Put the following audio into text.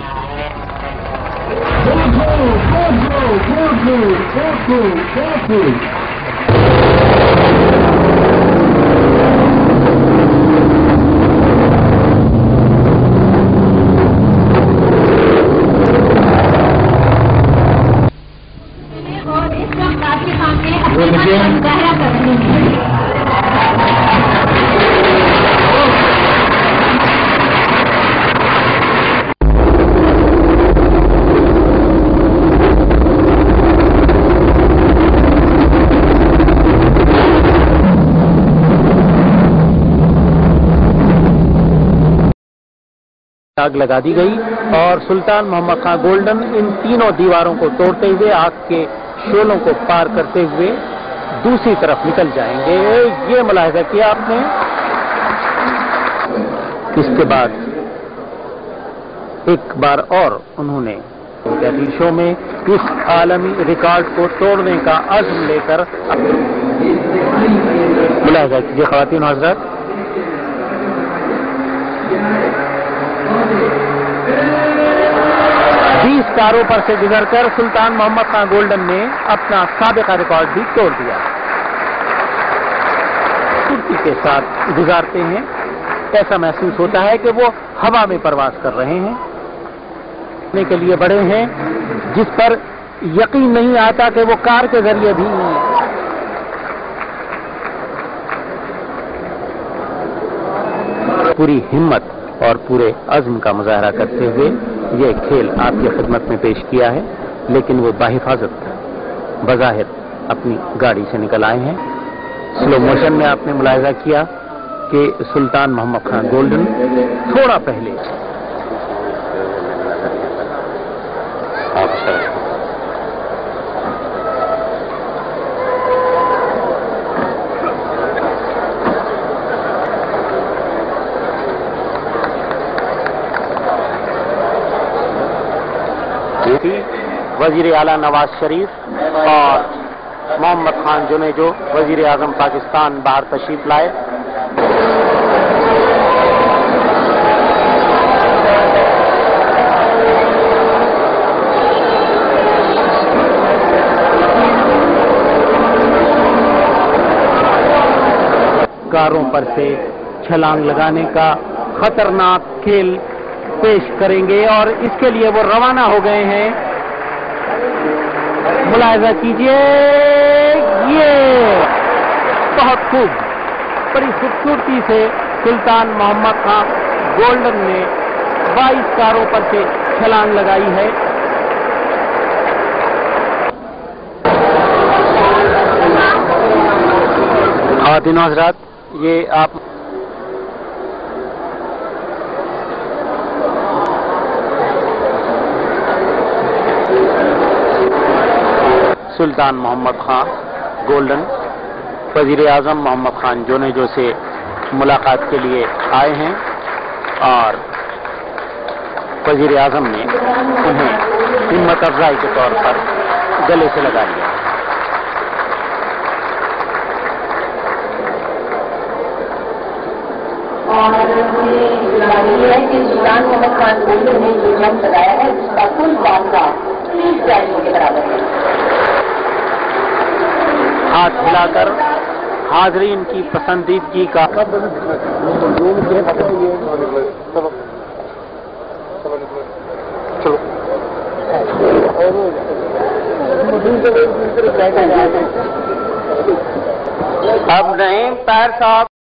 आग लगा दी गई اور سلطان محمد خان گولڈن ان تینوں دیواروں کو توڑتے ہوئے آگ کے شعلوں کو پار کرتے ہوئے دوسری طرف نکل جائیں گے. یہ ملاحظہ کیا آپ نے. اس کے بعد ایک بار اور انہوں نے شو میں اس عالمی ریکارڈ کو توڑنے کا عزم لے کر ملاحظہ کیجیے خواتین و حضرات. کاروں پر سے گزر کر سلطان محمد خان گولڈن نے اپنا سابقہ ریکارڈ بھی توڑ دیا. خوبصورتی کے ساتھ گزارتے ہیں. ایسا محسوس ہوتا ہے کہ وہ ہوا میں پرواز کر رہے ہیں. کے لیے بڑے ہیں جس پر یقین نہیں آتا کہ وہ کار کے ذریعے بھی پوری ہمت اور پورے عزم کا مظاہرہ کرتے ہوئے یہ کھیل آپ کی خدمت میں پیش کیا ہے. لیکن وہ باحفاظت بظاہر اپنی گاڑی سے نکل آئے ہیں. سلو موشن میں آپ نے ملاحظہ کیا کہ سلطان محمد خان گولڈن تھوڑا پہلے وزیر اعلیٰ نواز شریف اور محمد خان جنیجو وزیر اعظم پاکستان باہر تشریف لائے. کاروں پر سے چھلانگ لگانے کا خطرناک کھیل پیش کریں گے اور اس کے لیے وہ روانہ ہو گئے ہیں. ملاحظہ کیجئے یہ بہت خوب بڑی خوبصورتی سے سلطان محمد خان گولڈن نے 22 کاروں پر سے چھلانگ لگائی ہے. خواتین و حضرات یہ آپ سلطان محمد خان گولڈن وزیر اعظم محمد خان جونیجو سے ملاقات کے لیے آئے ہیں اور وزیر اعظم نے انہیں ہمت افزائی کے طور پر گلے سے لگا لیا. اور یہ ہے کہ سلطان محمد خان گولڈن نے جو جنگ لگایا ہے اس کا کل معاملہ 30 گاڑیوں کے برابر ہے. ہاتھ ہلا کر حاضرین کی پسندیدگی کا اب نہیں پیر صاحب